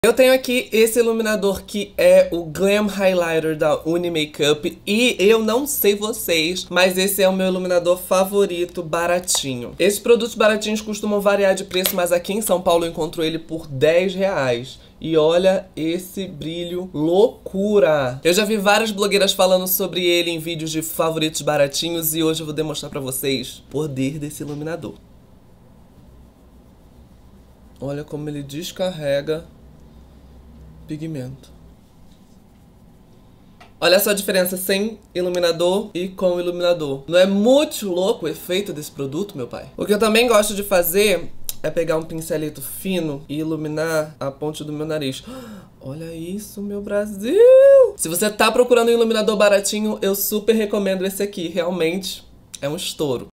Eu tenho aqui esse iluminador que é o Glam Highlighter da Unimakeup e eu não sei vocês, mas esse é o meu iluminador favorito baratinho. Esses produtos baratinhos costumam variar de preço, mas aqui em São Paulo eu encontro ele por R$10. E olha esse brilho, loucura! Eu já vi várias blogueiras falando sobre ele em vídeos de favoritos baratinhos e hoje eu vou demonstrar pra vocês o poder desse iluminador. Olha como ele descarrega pigmento. Olha só a diferença sem iluminador e com iluminador. Não é muito louco o efeito desse produto, meu pai? O que eu também gosto de fazer é pegar um pincelito fino e iluminar a ponte do meu nariz. Olha isso, meu Brasil! Se você tá procurando um iluminador baratinho, eu super recomendo esse aqui. Realmente é um estouro.